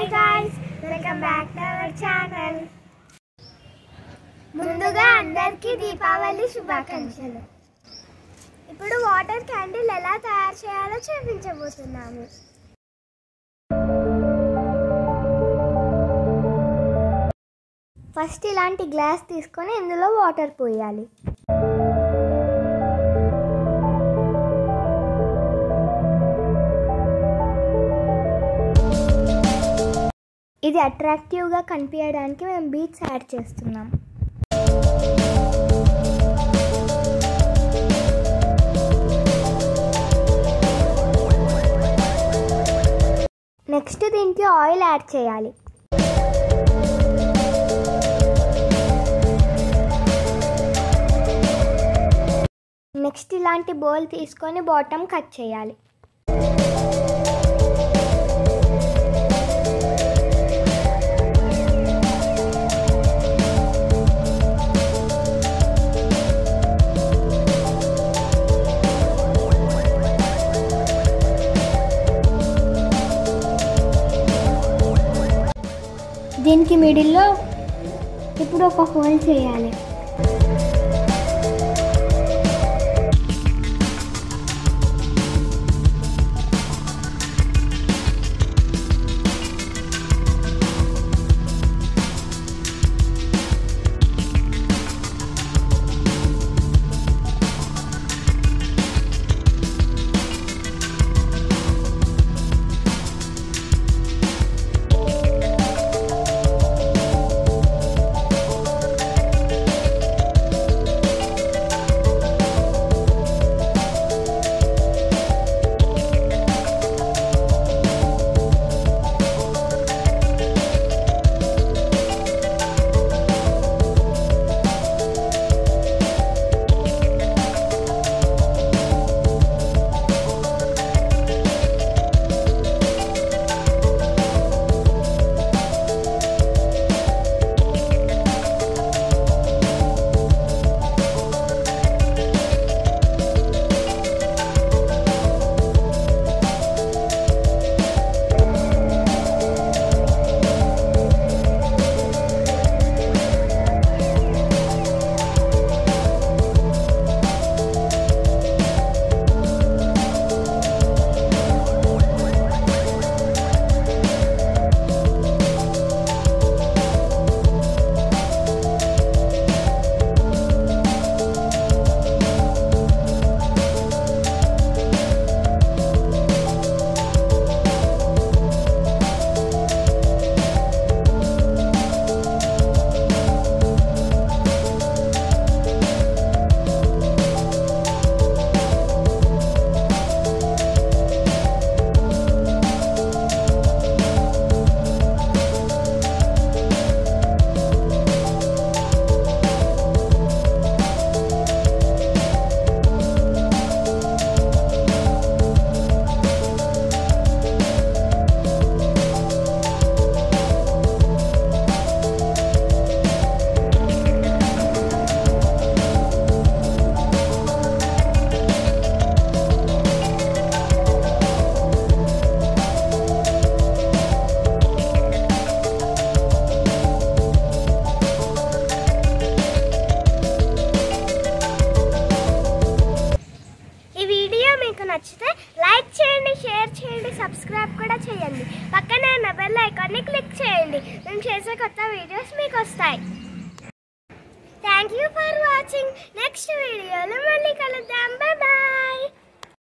Hi guys, welcome back to our channel. ముందుగా అందరికీ దీపావళి శుభాకాంక్షలు. ఇప్పుడు వాటర్ క్యాండిల్ ఎలా తయారు చేయాలో చూపించబోతున్నాము. ఫస్ట్ ఇలాంటి గ్లాస్ తీసుకొని ఇందులో వాటర్ పోయాలి. ఇది అట్రాక్టివ్గా కనిపించడానికి మేము బీట్స్ యాడ్ చేస్తున్నాం. నెక్స్ట్ దీనికి ఆయిల్ యాడ్ చేయాలి. నెక్స్ట్ ఇలాంటి బౌల్ తీసుకొని బాటమ్ కట్ చేయాలి. దీనికి మిడిల్లో ఇప్పుడు ఒక హోల్ చేయాలి. నచ్చితే లైక్ చేయండి, షేర్ చేయండి, సబ్స్క్రైబ్ కూడా చేయండి. పక్కనే ఉన్న బెల్ ఐకాన్ని క్లిక్ చేయండి. మేము చేసే కొత్త వీడియోస్ మీకు వస్తాయి. Thank you for watching. Next వీడియోలో మళ్ళీ కలుద్దాం. Bye bye.